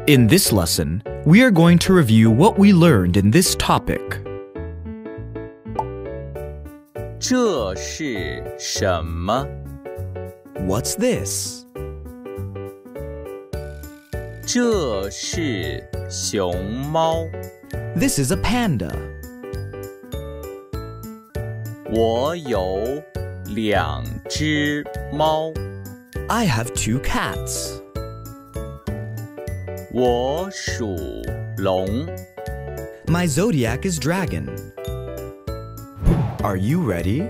In this lesson, we are going to review what we learned in this topic. 这是什么？ What's this? 这是熊猫。 This is a panda. 我有2只猫。 I have 2 cats. 我属龙。 My zodiac is dragon. Are you ready?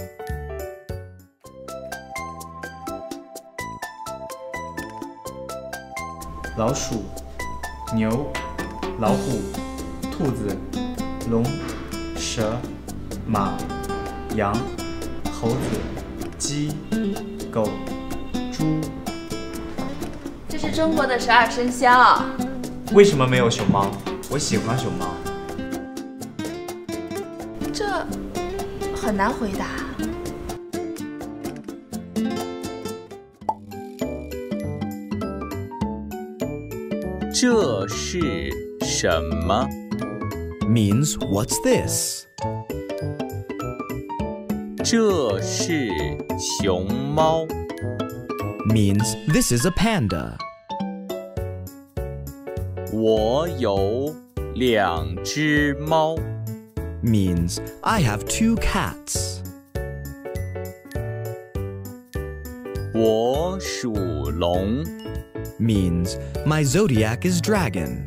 老鼠、牛、老虎、兔子、龙、蛇、马、羊、猴子、鸡、狗、猪。 这是中国的12生肖。 为什么没有熊猫？我喜欢熊猫。 这很难回答。 这是什么？ Means what's this? 这是熊猫。 Means this is a panda. 我有2只猫。 Means I have 2 cats. 我属龙。 Means my zodiac is dragon.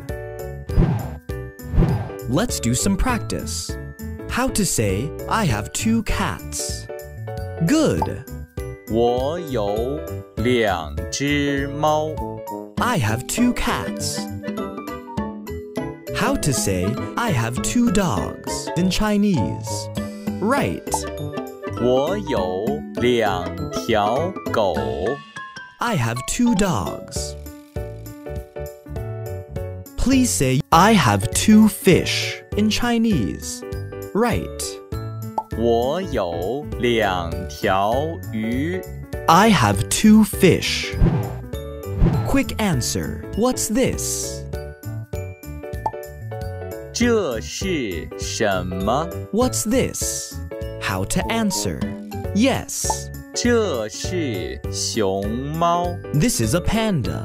Let's do some practice. How to say I have 2 cats. Good. 我有2只猫。 I have 2 cats. How to say I have 2 dogs in Chinese. Right. 我有2条狗。 I have 2 dogs. Please say I have 2 fish in Chinese. Right. 我有2条鱼。 I have 2 fish. Quick answer. What's this? 这是什么？ What's this? How to answer? Yes. 这是熊猫。 This is a panda.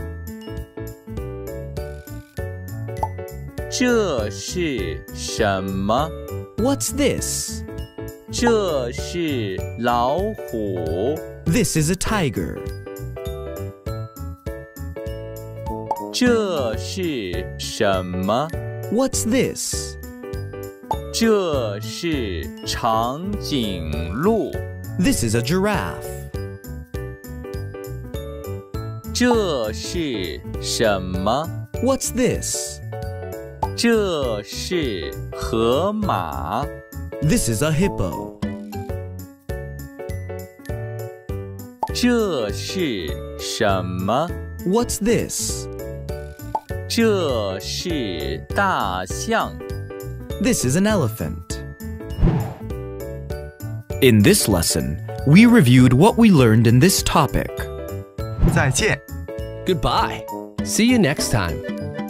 这是什么？ What's this? 这是老虎。 This is a tiger. 这是什么？ What's this? 这是长颈鹿。 This is a giraffe. 这是什么？ What's this? 这是河马。 This is a hippo. 这是什么？ What's this? 这是大象。 This is an elephant. In this lesson, we reviewed what we learned in this topic. 再见。 Goodbye. See you next time.